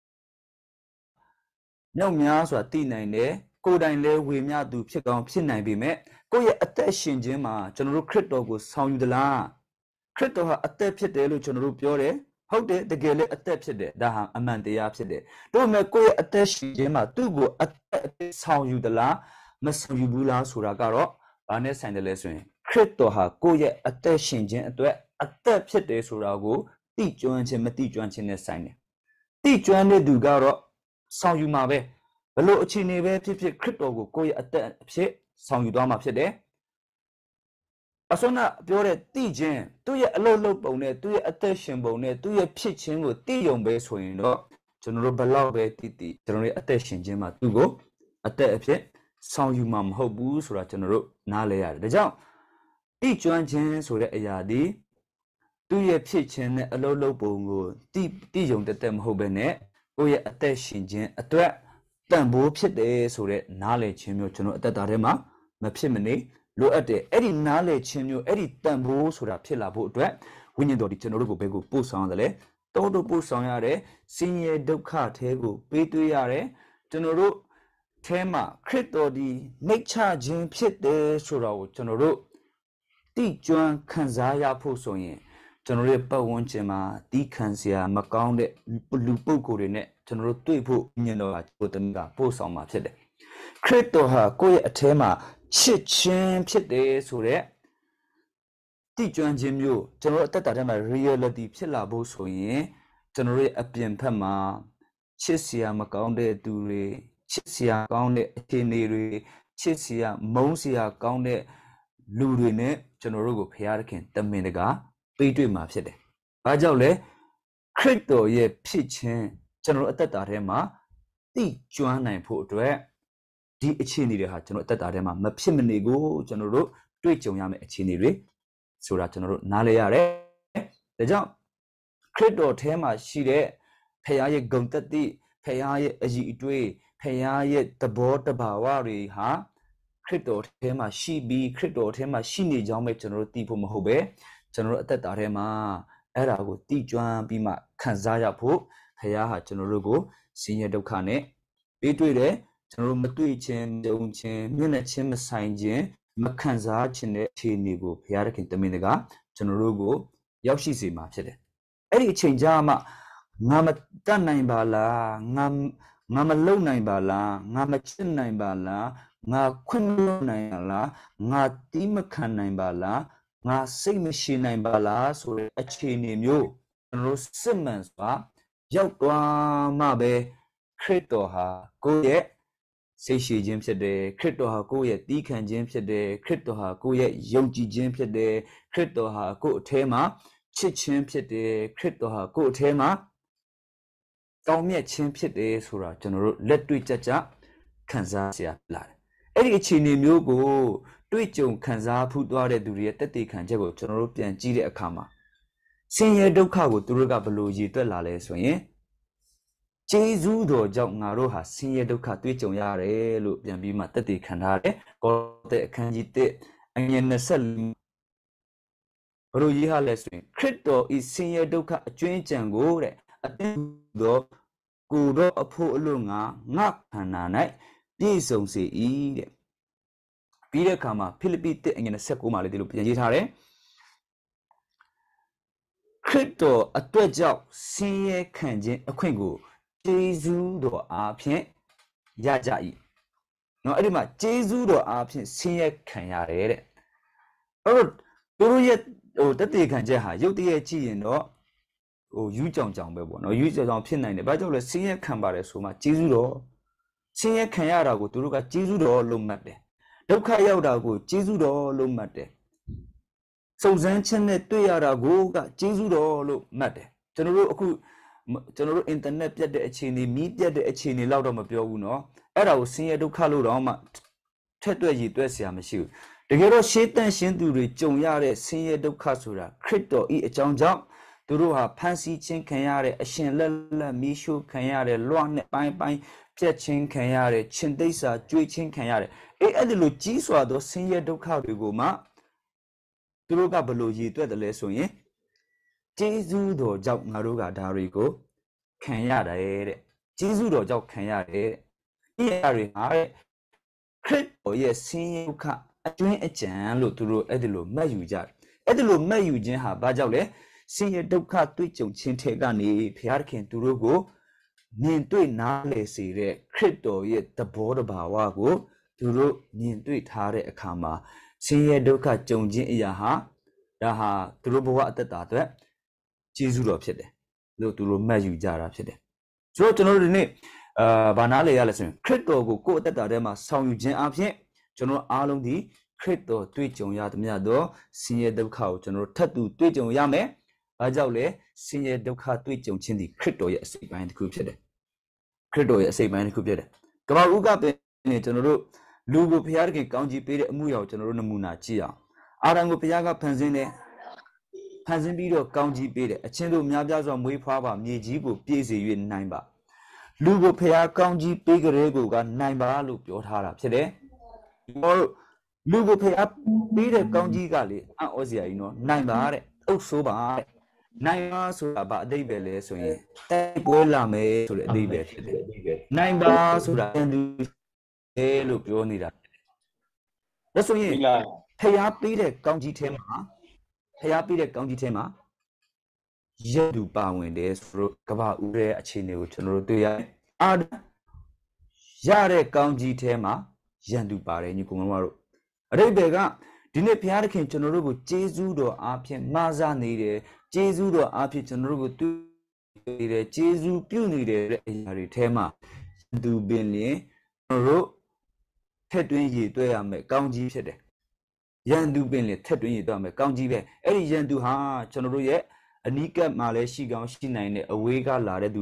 မြောက်များစွာသိနိုင်တယ်ကိုယ်တိုင်လည်းဝေမျှသူဖြစ်ကောင်းဖြစ်နိုင်ပေမဲ့ကိုယ့်ရဲ့အသက်ရှင်ခြင်းမှာကျွန်တော်တို့ခရစ်တော်ကိုဆောင်ယူသလားခရစ်တော်ဟာအသက်ဖြစ်တယ်လို့ကျွန်တော်တို့ပြောတယ်ဟုတ်တယ်တကယ်လည်းအသက်ဖြစ်တယ်ဒါဟာအမှန်တရားဖြစ်တယ်ဒါပေမဲ့ကိုယ့်ရဲ့အသက်ရှင်ခြင်းမှာသူ့ကိုအသက်အသက်ဆောင်ယူသလားမဆောင်ယူဘူးလားဆိုတာကတော့ဘာနဲ့ဆိုင်တယ်လဲဆိုရင်ခရစ်တော်ဟာကိုယ့်ရဲ့အသက်ရှင်ခြင်းအတွက်အသက်ဖြစ်တယ်ဆိုတာကိုသိကျွမ်းခြင်းမသိကျွမ်းခြင်းနဲ့ဆိုင်တယ်သိကျွမ်းတဲ့သူကတော့ဆောင်ယူမှာပဲဘလို့အခြေအနေပဲဖြစ်ဖြစ်ခရစ်တော်ကိုကိုယ့်ရဲ့အသက်အဖြစ်ဆောင်ယူသွားမှာဖြစ်တယ်အစွမ်းကပြောတဲ့သိခြင်းသူ့ရဲ့အလုပ်လုပ်ပုံနဲ့သူ့ရဲ့အသက်ရှင်ပုံနဲ့သူ့ရဲ့ဖြစ်ခြင်းကိုသိယုံပဲဆိုရင်တော့ကျွန်တော်တို့ဘလောက်ပဲသိသိကျွန်တော်ရဲ့အသက်ရှင်ခြင်းမှာသူ့ကိုအသက်အဖြစ်ဆောင်ယူမှာမဟုတ်ဘူးဆိုတာကျွန်တော်တို့နားလဲရတယ်ဒါကြောင့်သိကျွမ်းခြင်းဆိုတဲ့အရာဒီသူ့ရဲ့ဖြစ်ခြင်းနဲ့အလုပ်လုပ်ပုံကိုသိသိယုံတတ်မဟုတ်ဘဲနဲ့ကိုယ့်ရဲ့အသက်ရှင်ခြင်းအတွက်တန်ဖိုးဖြစ်တယ်ဆိုတဲ့နားလည်ခြင်းမျိုးကျွန်တော်အသက်တာထဲမှာမဖြစ်မနေလိုအပ်တယ်အဲ့ဒီနားလည်ခြင်းမျိုးအဲ့ဒီတန်ဖိုးဆိုတာဖြစ်လာဖို့အတွက်ဝိညာဉ်တော်ဒီကျွန်တော်တို့ကိုဘယ်ကိုပို့ဆောင်ရတယ်လဲတောတို့ပို့ဆောင်ရတယ်ဆင်းရဲဒုက္ခထဲကိုပေးသွေးရတယ်ကျွန်တော်တို့ထဲမှာခရစ်တော်ဒီနှိတ်ချခြင်းဖြစ်တယ်ဆိုတာကိုကျွန်တော်တို့သိကျွမ်းခံစားရဖို့ဆိုရင်ကျွန်တော်ရဲ့ပတ်ဝန်းကျင်မှာတီးခံစရာမကောင်းတဲ့လူပုဂ္ဂိုလ်တွေနဲ့ကျွန်တော်တို့တွေ့ဖို့ညင်တော်ကကိုယ်တမကပို့ဆောင်မှာဖြစ်တယ်ခရစ်တော်ဟာကိုယ့်ရဲ့အထဲမှာချစ်ခြင်းဖြစ်တယ်ဆိုတဲ့တိကျွမ်းခြင်းမျိုးကျွန်တော်တို့အသက်တာထဲမှာ reality ဖြစ်လာဖို့ဆိုရင်ကျွန်တော်တို့ရဲ့အပြင်ဘက်မှာချစ်စရာမကောင်းတဲ့သူတွေချစ်စရာကောင်းတဲ့အခြေအနေတွေချစ်စရာမုန်းစရာကောင်းတဲ့လူတွေနဲ့ကျွန်တော်တို့ကိုဖခင်ခင်တမင်တကာပေးတွေ့မှာဖြစ်တယ်။ဘာကြောင့်လဲခရစ်တော်ရဲ့ဖြစ်ခြင်းကျွန်တော်တို့အသက်တာထဲမှာသိကျွမ်းနိုင်ဖို့အတွက်ဒီအခြေအနေတွေဟာကျွန်တော်အသက်တာထဲမှာမဖြစ်မနေကိုကျွန်တော်တို့တွေ့ကြုံရမယ့်အခြေအနေတွေဆိုတာကျွန်တော်တို့နားလည်ရတယ်။ဒါကြောင့်ခရစ်တော်ထဲမှာရှိတဲ့ဖခင်ရဲ့ဂုဏ်သက်သည့်ဖခင်ရဲ့အည်အတွေ့ဖခင်ရဲ့သဘောတဘာဝတွေဟာခရစ်တော်ထဲမှာရှိပြီးခရစ်တော်ထဲမှာရှိနေကြောင်းပဲကျွန်တော်တို့သိဖို့မဟုတ်ပဲကျွန်တော်တို့အသက်တာထဲမှာအဲ့ဒါကိုသိကျွမ်းပြီးမှခံစားရဖို့ဖခင်ဟာကျွန်တော်တို့ကိုဆင်းရဲဒုက္ခနဲ့ပေးတွေ့တယ်ကျွန်တော်တို့မတွေ့ခြင်းကြုံခြင်းမျက်နှာချင်းမဆိုင်ခြင်းမခံစားခြင်းတဲ့အခြေအနေကိုဘုရားသခင်တမန်တကာကျွန်တော်တို့ကိုရောက်ရှိစေမှာဖြစ်တယ်။အဲ့ဒီအချိန်ကြာမှငါမတတ်နိုင်ပါလားငါငါမလုံနိုင်ပါလားငါမချစ်နိုင်ပါလားငါခွင့်မလို့နိုင်လားငါတီးမခံနိုင်ပါလားငါစိတ်မရှိနိုင်ပါလားဆိုတဲ့အခြေအနေမျိုးကျွန်တော်စစ်မှန်စွာရောက်သွားမှပဲခရစ်တော်ဟာကိုယ့်ရဲ့စိတ်ရှိခြင်းဖြစ်တယ်ခရစ်တော်ဟာကိုယ့်ရဲ့တီးခံခြင်းဖြစ်တယ်ခရစ်တော်ဟာကိုယ့်ရဲ့ယုံကြည်ခြင်းဖြစ်တယ်ခရစ်တော်ဟာကိုယ့်အထဲမှာချစ်ခြင်းဖြစ်တယ်ခရစ်တော်ဟာကိုယ့်အထဲမှာတောင်းမြတ်ခြင်းဖြစ်တယ်ဆိုတာကျွန်တော်တို့လက်တွေ့ကြကြခံစားရလာတယ်အဲ့ဒီအခြေအနေမျိုးကိုတွေ့ကြုံခံစားဖူးသွားတဲ့သူတွေရဲ့တက်တည်ခံချက်ကိုကျွန်တော်တို့ပြန်ကြည့်တဲ့အခါမှာဆင်းရဲဒုက္ခကိုသူတို့ကဘယ်လိုရည်တွက်လာလဲဆိုရင်ကျေးဇူးတော်ကြောင့်ငါတို့ဟာဆင်းရဲဒုက္ခတွေ့ကြုံရတယ်လို့ပြန်ပြီးမှတက်တည်ခံထားတယ်ကောတဲ့အခန်းကြီးတစ်အငယ်၂၄ဘယ်လိုရေးဟာလဲဆိုရင်ခရစ်တော်ဤဆင်းရဲဒုက္ခအကျွင်းကြံကိုတဲ့အသင်းတော်ကိုတော့အဖို့အလို့ငါငါခန္ဓာ၌ပြည့်စုံစေ၏တဲ့ပြီးတဲ့အခါမှာဖိလိပ္ပိတစ်အငယ်၂၉မှာလည်းဒီလိုပြန်ရေးထားတယ်ခရစ်တော်အတွက်ကြောင့်ဆင်းရဲခံခြင်းအခွင့်ကိုကျေးဇူးတော်အားဖြင့်ရကြ၏နော်အဲ့ဒီမှာကျေးဇူးတော်အားဖြင့်ဆင်းရဲခံရတယ်တဲ့အဲ့တော့သူတို့ရဲ့ဟိုတတိခံချက်ဟာရုပ်တရက်ကြည့်ရင်တော့ဟိုယူးကြောင်ကြောင်ပဲပေါ့နော်ယူးကြောင်ကြောင်ဖြစ်နိုင်တယ်ဘာကြောင့်လဲဆင်းရဲခံပါတယ်ဆိုမှကျေးဇူးတော်ဆင်းရဲခံရတာကိုသူတို့ကကျေးဇူးတော်လို့မှတ်တယ်ဒုက္ခရောက်တာကိုကျေးဇူးတော်လို့မှတ်တယ်စုံစမ်းခြင်းနဲ့တွေ့ရတာကိုကကျေးဇူးတော်လို့မှတ်တယ်ကျွန်တော်တို့အခုကျွန်တော်တို့အင်တာနက်ပြတ်တဲ့အခြေအနေမီးပြတ်တဲ့အခြေအနေလောက်တော့မပြောဘူးเนาะအဲ့ဒါကိုဆင်းရဲဒုက္ခလို့တော့မှထက်တွက်ရည်တွက်เสียမရှိဘူးတကယ်တော့ရှေးတန့်ရှင်းသူတွေကြုံရတဲ့ဆင်းရဲဒုက္ခဆိုတာခရစ်တော်ဤအကြောင်းကြောင့်သူတို့ဟာဖန်ဆီးခြင်းခံရတဲ့အရှင်လက်လက်မီးရှို့ခံရတဲ့လွှမ်းနဲ့ပိုင်းပိုင်းပြက်ချင်းခံရတဲ့ရှင်သိစ္စာကျွေးချင်းခံရတဲ့အေးအဲ့ဒီလိုကြီးစွာသောဆင်းရဲဒုက္ခတွေကိုမှသူတို့ကဘယ်လိုရည်တွက်တယ်လဲဆိုရင်ကျေးဇူးတော်ကြောင့်ငါတို့ကဒါတွေကိုခံရတယ်တဲ့ကျေးဇူးတော်ကြောင့်ခံရတယ်ဒီအရာတွေဟာခရစ်တော်ရဲ့ဆင်းရဲဒုက္ခအကျွင်းအကြံလို့သူတို့အဲ့ဒီလိုမှတ်ယူကြတယ်အဲ့ဒီလိုမှတ်ယူခြင်းဟာဘာကြောင့်လဲဆင်းရဲဒုက္ခတွေ့ကြုံခြင်းထဲကနေဘုရားခင်သူတို့ကိုမြင်တွေ့နားလည်စေတဲ့ခရစ်တော်ရဲ့သဘောတဘာဝကိုသူတို့မြင်တွေ့ထားတဲ့အခါမှာဆင်းရဲဒုက္ခကြုံခြင်းအရာဟာဒါဟာသူတို့ဘဝအသက်တာအတွက်ကျေးဇူးတော်ဖြစ်တယ်လို့သူတို့မှတ်ယူကြတာဖြစ်တယ်ဆိုတော့ကျွန်တော်တို့ဒီနေ့အာဘာနာလေရလဲဆိုရင်ခရစ်တော်ကိုကိုယ့်အသက်တာထဲမှာဆောင်ယူခြင်းအပြင်ကျွန်တော်အားလုံးဒီခရစ်တော်တွေ့ကြုံရသမျှသောဆင်းရဲဒုက္ခကိုကျွန်တော်ထပ်တူတွေ့ကြုံရမယ်အားကြောင့်လေဆင်းရဲဒုက္ခတွေ့ကြုံခြင်းဒီခရစ်တော်ရဲ့အစိတ်ပိုင်းတစ်ခုဖြစ်တယ်ခရစ်တော်ရဲ့အစိတ်ပိုင်းတစ်ခုဖြစ်တယ်ကမ္ဘာဥကပင်နဲ့ကျွန်တော်တို့လူကိုဘုရားခင်ကောင်းကြီးပေးတဲ့အမှုရာကိုကျွန်တော်တို့နမူနာကြည့်အောင်အာရန်ကိုဘုရားကဖန်ဆင်းတယ်ဖန်ဆင်းပြီးတော့ကောင်းကြီးပေးတယ်အချင်းတို့များပြားစွာမွေးဖွားပါမြေကြီးကိုပြည့်စေ၍နိုင်ပါလူကိုဘုရားကောင်းကြီးပေးကြတဲ့ကိုကနိုင်ပါလို့ပြောထားတာဖြစ်တယ်လူကိုဘုရားပေးတဲ့ကောင်းကြီးကလေအံ့ဩစရာကြီးနော်နိုင်ပါတဲ့အုပ်ဆိုးပါတဲ့နိုင်ပါဆိုတာဗာအတိတ်ပဲလဲဆိုရင်တိုက်ပွဲလာမယ်ဆိုတဲ့အတိတ်ပဲဖြစ်တယ်နိုင်ပါဆိုတာလူအဲလို့ပြောနေတာဒါဆိုရင်ဖျားပေးတဲ့ကောင်းကြီးထဲမှာဖျားပေးတဲ့ကောင်းကြီးထဲမှာရတူပါဝင်တယ်ဆိုတော့ကဘာဦးရဲ့အခြေအနေကိုကျွန်တော်တို့တွေ့ရတယ်အာရတဲ့ကောင်းကြီးထဲမှာရန်သူပါတယ်ညီကောင်မတို့အတိတ်ပဲကဒီနေ့ဘုရားသခင်ကျွန်တော်တို့ကိုကျေးဇူးတော်အားဖြင့်မဆာနေတယ်ကျေးဇူးတော်အားဖြင့်ကျွန်တော်တို့ကိုတွေ့နေတယ်ကျေးဇူးပြုနေတယ်တဲ့အရာတွေထဲမှာသူပင်လျင်ကျွန်တော်တို့ထက်တွင်းရည်တွေ့ရမယ်ကောင်းကြီးဖြစ်တယ်ရန်သူပင်လျင်ထက်တွင်းရည်တွေ့ရမယ်ကောင်းကြီးပဲအဲ့ဒီရန်သူဟာကျွန်တော်တို့ရဲ့အနီးကပ်မှာလည်းရှိကောင်းရှိနိုင်တဲ့အဝေးကလာတဲ့သူလည်း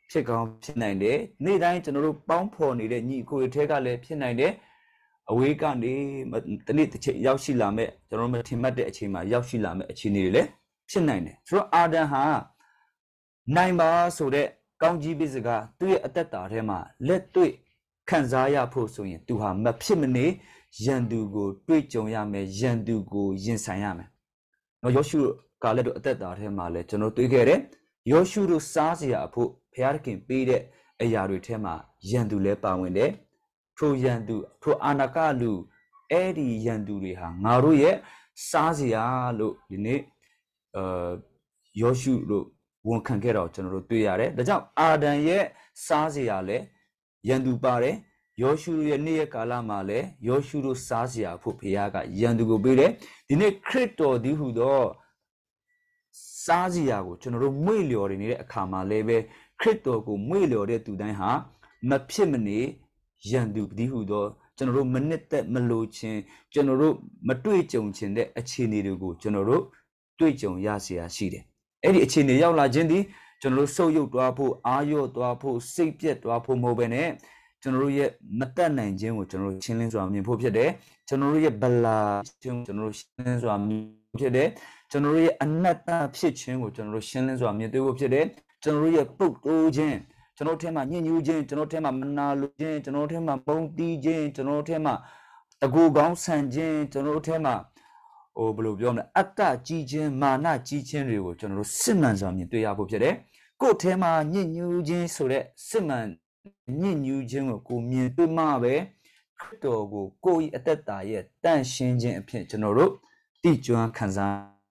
ဖြစ်ကောင်းဖြစ်နိုင်တယ်နေ့တိုင်းကျွန်တော်တို့ပေါင်းဖော်နေတဲ့ညီကိုတွေထဲကလည်းဖြစ်နိုင်တယ်အဝေးကနေတနေ့တစ်ချိန်ရောက်ရှိလာမဲ့ကျွန်တော်တို့မထင်မှတ်တဲ့အချိန်မှာရောက်ရှိလာမဲ့အခြေအနေတွေလည်းဖြစ်နိုင်တယ်ဆိုတော့အာဒမ်ဟာနိုင်ပါဆိုတဲ့ကောင်းကြီးပိစကားသူ့ရဲ့အသက်တာထဲမှာလက်တွေ့ခံစားရဖို့ဆိုရင်သူဟာမဖြစ်မနေရန်သူကိုတွေ့ကြုံရမယ်ရန်သူကိုရင်ဆိုင်ရမယ်နော်ယောရှုကလည်းတို့အသက်တာထဲမှာလည်းကျွန်တော်တွေ့ခဲ့တယ်ယောရှုတို့စားစရာအဖို့ဘုရားသခင်ပေးတဲ့အရာတွေထဲမှာရန်သူလည်းပါဝင်တယ်ထိုရန်သူထိုအာနာကလူအဲ့ဒီရန်သူတွေဟာငါတို့ရဲ့စားစရာလို့ဒီနေ့အာယောရှုတို့ဝန်ခံခဲ့တော့ကျွန်တော်တို့တွေ့ရတယ်ဒါကြောင့်အာဒံရဲ့စားစရာလည်းရန်သူပါတယ်ယောရှုရဲ့နေ့ရက်ကာလမှာလည်းယောရှုတို့စားစရာဖို့ဘုရားကရန်သူကိုပေးတယ်ဒီနေ့ခရစ်တော်ဒီဟုသောစားစရာကိုကျွန်တော်တို့မွေ့လျော်နေတဲ့အခါမှာလည်းပဲခရစ်တော်ကိုမွေ့လျော်တဲ့သူတိုင်းဟာမဖြစ်မနေရန်သူဒီဟုသောကျွန်တော်တို့မနစ်သက်မလိုခြင်းကျွန်တော်တို့မတွေ့ကြုံခြင်းတဲ့အခြေအနေတွေကိုကျွန်တော်တို့တွေ့ကြုံရเสียရှိတယ်အဲ့ဒီအခြေအနေရောက်လာခြင်းဒီကျွန်တော်တို့ဆုပ်ယုပ်သွားဖို့အာရုံသွားဖို့စိတ်ပြက်သွားဖို့မဟုတ်ဘဲနဲ့ကျွန်တော်တို့ရဲ့မတတ်နိုင်ခြင်းကိုကျွန်တော်တို့ရှင်းလင်းစွာမြင်ဖို့ဖြစ်တယ်ကျွန်တော်တို့ရဲ့ဗလာခြင်းကျွန်တော်တို့ရှင်းလင်းစွာမြင်ဖြစ်တယ်ကျွန်တော်တို့ရဲ့အနတ္တဖြစ်ခြင်းကိုကျွန်တော်တို့ရှင်းလင်းစွာမြင်တွေ့ဖို့ဖြစ်တယ်ကျွန်တော်တို့ရဲ့ပုတ်တိုးခြင်းကျွန်တော်တို့ထဲမှာညှဉ်းညူးခြင်းကျွန်တော်တို့ထဲမှာမနာလိုခြင်းကျွန်တော်တို့ထဲမှာပုံတီးခြင်းကျွန်တော်တို့ထဲမှာတကူကောင်းဆန်ခြင်းကျွန်တော်တို့ထဲမှာဟိုဘယ်လိုပြောမလဲအတ္တကြီးခြင်းမာနကြီးခြင်းတွေကိုကျွန်တော်တို့စစ်မှန်စွာမြင်တွေ့ရဖို့ဖြစ်တယ်ကိုယ်ထဲမှာညှဉ်းညူးခြင်းဆိုတဲ့စစ်မှန်ညှဉ်းညူးခြင်းကိုကိုမြင်တွေ့မှပဲခရစ်တော်ကိုကိုယ့်ရဲ့အသက်တာရဲ့တန့်ရှင်းခြင်းအဖြစ်ကျွန်တော်တို့တည်ကျွမ်းခံစား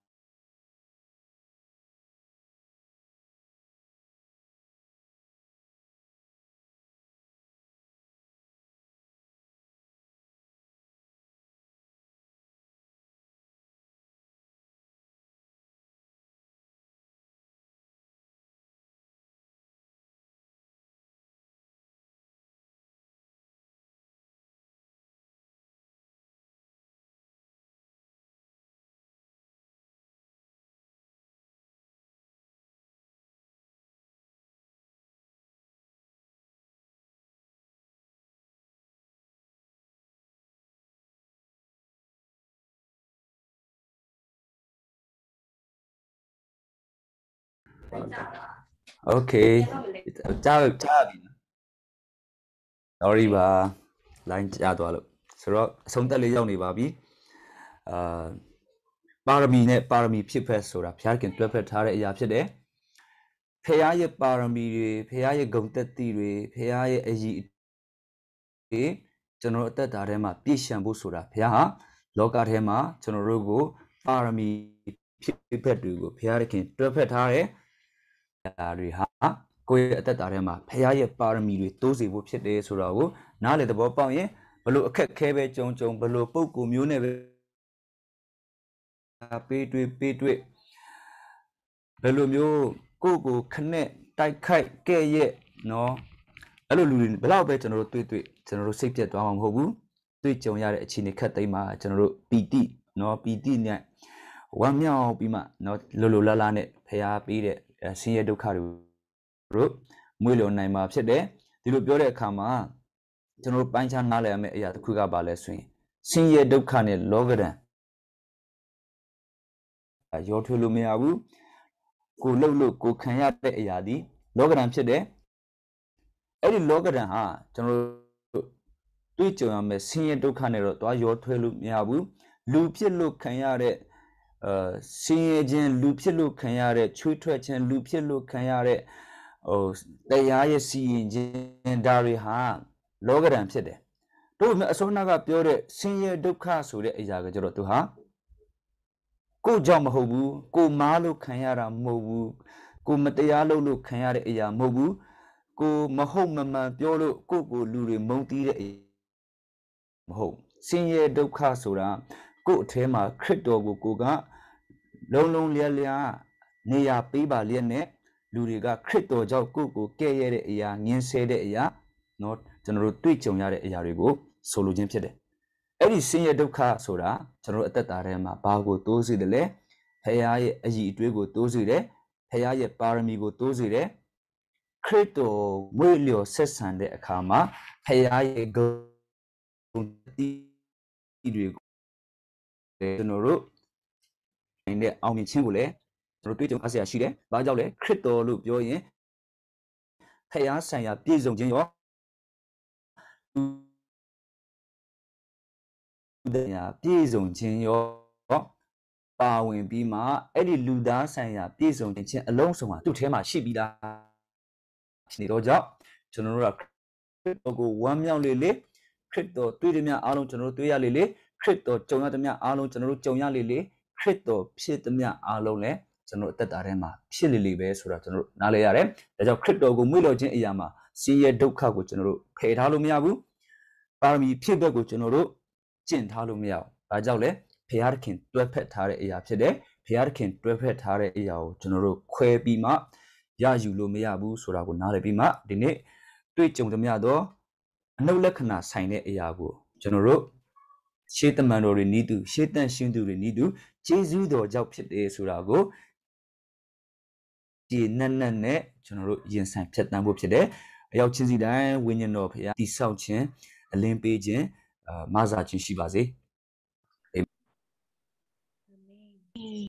Okay ကြားကြားပြီနော် sorry ပါ line ကြားသွားလို့ဆိုတော့အဆုံးသက်လေးရောက်နေပါပြီအာပါရမီနဲ့ပါရမီဖြစ်ဖက်ဆိုတာဘုရားခင်တွဲဖက်ထားတဲ့အရာဖြစ်တယ်ဖခင်ရဲ့ပါရမီတွေဖခင်ရဲ့ဂုဏ်သက်တည်တွေဖခင်ရဲ့အည်တွေကျွန်တော်အသက်တာထဲမှာပြည့်စုံဖို့ဆိုတာဘုရားဟာလောကထဲမှာကျွန်တော်တို့ကိုပါရမီဖြစ်ဖက်တွေကိုဘုရားခင်တွဲဖက်ထားတယ်ဒါတွေဟာကိုယ့်ရဲ့အသက်တာထဲမှာဖခင်ရဲ့ပါရမီတွေတိုးစေဖို့ဖြစ်တယ်ဆိုတော့ကိုနားလေသဘောပေါက်ရင်ဘလို့အခက်ခဲပဲကြုံကြုံဘလို့ပုံကူမျိုးနဲ့ပဲပေးတွေ့ပေးတွေ့ဘယ်လိုမျိုးကိုယ့်ကိုခနဲ့တိုက်ခိုက်ကဲ့ရဲ့နော်အဲ့လိုလူတွေဘလောက်ပဲကျွန်တော်တို့တွေ့တွေ့ကျွန်တော်တို့စိတ်ပြတ်သွားမှာမဟုတ်ဘူးတွေ့ကြုံရတဲ့အခြေအနေခက်သိမ်းမှာကျွန်တော်တို့ပီတိနော်ပီတိနဲ့ဝမ်းမြောက်ပြီးမှနော်လိုလိုလားလားနဲ့ဖခင်ပေးတဲ့ဆင်းရဲဒုက္ခတွေတို့မွေးလျော်နိုင်မှာဖြစ်တယ်ဒီလိုပြောတဲ့အခါမှာကျွန်တော်တို့ပိုင်းခြားနားလည်ရမယ့်အရာတစ်ခုကပါလဲဆိုရင်ဆင်းရဲဒုက္ခနဲ့လောကဓာတ်ရောထွေးလို့မရဘူးကိုလှုပ်လို့ကိုခံရတဲ့အရာဒီလောကဓာတ်ဖြစ်တယ်အဲ့ဒီလောကဓာတ်ဟာကျွန်တော်တို့တွေ့ကြုံရမယ့်ဆင်းရဲဒုက္ခနဲ့တော့တွားရောထွေးလို့မရဘူးလူဖြစ်လို့ခံရတဲ့အာဆင်းရဲခြင်းလူဖြစ်လို့ခံရတဲ့ချွေးထွက်ခြင်းလူဖြစ်လို့ခံရတဲ့ဟိုတရားရဲ့စီရင်ခြင်းဒါတွေဟာလောကဓာတ်ဖြစ်တယ်တို့အစောနာကပြောတဲ့ဆင်းရဲဒုက္ခဆိုတဲ့အရာကကျတော့သူဟာကိုကြောင့်မဟုတ်ဘူးကိုမားလို့ခံရတာမဟုတ်ဘူးကိုမတရားလုပ်လို့ခံရတဲ့အရာမဟုတ်ဘူးကိုမဟုတ်မမှန်ပြောလို့ကိုကိုလူတွေမုန်းတီးတဲ့အရာမဟုတ်ဆင်းရဲဒုက္ခဆိုတာကိုအထဲမှာခရစ်တော်ကိုကိုကလုံးလုံးလျက်လျက်နေရာပေးပါလျက်နဲ့လူတွေကခရစ်တော်ကြောင့်ကိုကိုကဲ့ရဲ့တဲ့အရာငင်းဆဲတဲ့အရာเนาะကျွန်တော်တို့တွေ့ကြုံရတဲ့အရာတွေကိုဆိုလိုခြင်းဖြစ်တယ်အဲ့ဒီဆင်းရဲဒုက္ခဆိုတာကျွန်တော်တို့အသက်တာထဲမှာဘာကိုတိုးစေတယ်လဲဖခင်ရဲ့အည်အသွေးကိုတိုးစေတယ်ဖခင်ရဲ့ပါရမီကိုတိုးစေတယ်ခရစ်တော်ဝိလျော်ဆက်ဆံတဲ့အခါမှာဖခင်ရဲ့ဂုဏ်တွေကိုကျွန်တော်တို့တဲ့အောင်မြင်ခြင်းကိုလည်းကျွန်တော်တွေ့ကြုံအားဆရာရှိတယ်။ဘာကြောင့်လဲခရစ်တော်လို့ပြောရင်ဖခင်ဆိုင်ရာပြည့်စုံခြင်းရောပြည့်စုံခြင်းရောပါဝင်ပြီးမှအဲ့ဒီလူသားဆိုင်ရာပြည့်စုံခြင်းအလုံးစုံဟာသူ့ထဲမှာရှိပြီးသားဖြစ်နေတော့ကြောင့်ကျွန်တော်တို့ကခရစ်တော်ကိုဝမ်းမြောက်လေလေခရစ်တော်တွေ့သည်များအားလုံးကျွန်တော်တို့တွေ့ရလေလေခရစ်တော်ကြုံရသည်များအားလုံးကျွန်တော်တို့ကြုံရလေလေခရစ်တော်ဖြစ်သည်များအားလုံးလည်းကျွန်တော်အသက်တာထဲမှာဖြစ်လေလေပဲဆိုတာကျွန်တော်တို့နားလည်ရတယ်။ဒါကြောင့်ခရစ်တော်ကိုမွေ့လျော်ခြင်းအရာမှာဆင်းရဲဒုက္ခကိုကျွန်တော်တို့ဖယ်ထားလို့မရဘူး။ပါရမီဖြစ်ဘက်ကိုကျွန်တော်တို့ကျင့်ထားလို့မရဘူး။ဒါကြောင့်လေဖျားသခင်တွဲဖက်ထားတဲ့အရာဖြစ်တယ်။ဖျားသခင်တွဲဖက်ထားတဲ့အရာကိုကျွန်တော်တို့ခွဲပြီးမှရယူလို့မရဘူးဆိုတာကိုနားလည်ပြီးမှဒီနေ့တွေ့ကြုံသမျှတော့အနုလက္ခဏာဆိုင်တဲ့အရာကိုကျွန်တော်တို့ရှေးတမန်တော်တွေနီးသူရှေးတန်ရှင်းသူတွေနီးသူဂျေဇုတော်ကြောင့်ဖြစ်တယ်ဆိုတာကိုဒီနက်နက်နဲ့ကျွန်တော်တို့ရင်ဆိုင်ဖြတ်တန်းဖို့ဖြစ်တယ်။အရောက်ချင်းစီတိုင်းဝိညာဉ်တော်ဖခင်တိဆောက်ခြင်းအလင်းပေးခြင်းအာမဆာခြင်းရှိပါစေ။